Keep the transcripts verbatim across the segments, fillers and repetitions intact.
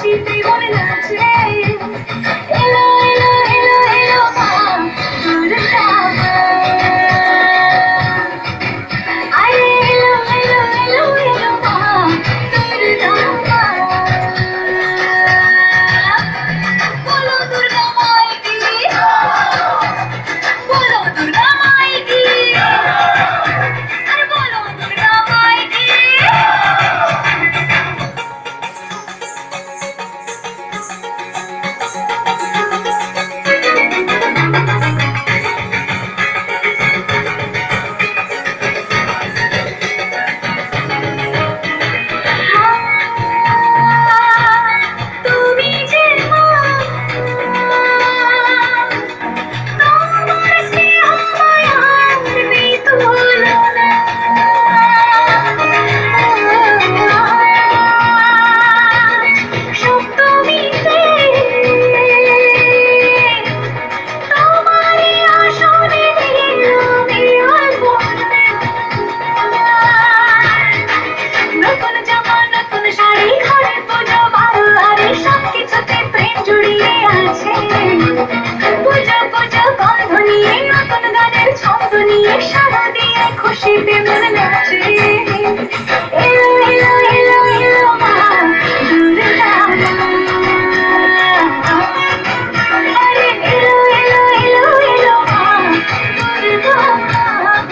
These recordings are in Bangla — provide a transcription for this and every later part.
খুশিতে মন নাচে। এলো এলো এলো এলো মা দুর্গা মা, আরে এলো এলো এলো এলো মা দুর্গা মা। বলো দুর্গা মাই কি, বলো দুর্গা মাই কি, আরে বলো দুর্গা মাই কি। তুমি যে মা, তোমার স্নেহ মায়ার বিতুলনা। সপ্তমীতে তোমারই আসনে দিলাম এই আলপনা। নতুন জামা নতুন শাড়ি ঘরে পুজো ভালো আরে সবকিছুতে প্রেম জড়িয়ে আছে। পুজো পুজো গন্ধ নিয়ে নতুন গানের ছন্দ নিয়ে সারা দিয়ে খুশিতে মন নাচে। এলো এলো এলো এলো মা দুর্গা মা, আরে এলো এলো এলো এলো মা দুর্গা মা।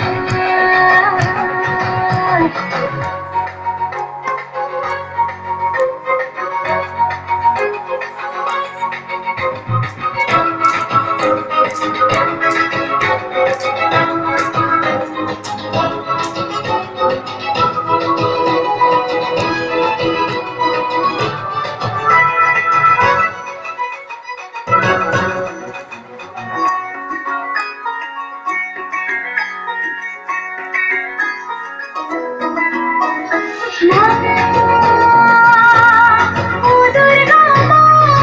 ও দুর্গা মা,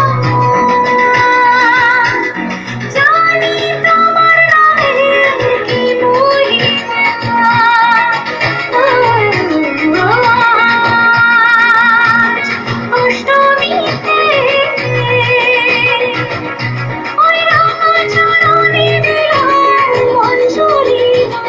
জানি তোমার নামের কি মহিমা। অষ্টমীতে ওই রাঙা চরণে দিলাম অঞ্জলি।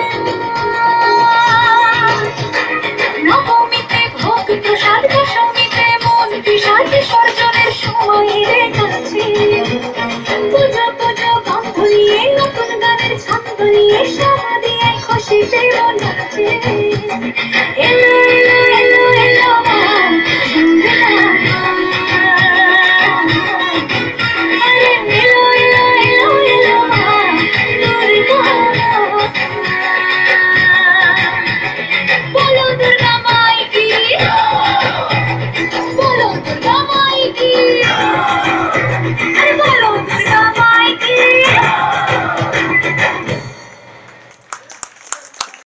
নবমীতে ভোগ প্রসাদ, দশমীতে মন বিষাদ বিসর্জনের সময় রে কাছে। পুজো পুজো গন্ধ নিয়ে নতুন গানের ছন্দ নিয়ে সারা দিয়ে খুশিতে মন নাচে।